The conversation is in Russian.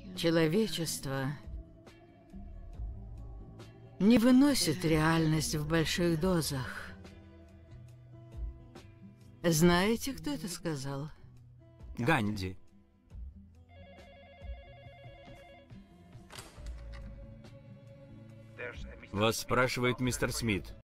Человечество не выносит реальность в больших дозах. Знаете, кто это сказал? Ганди. Вас спрашивает мистер Смит.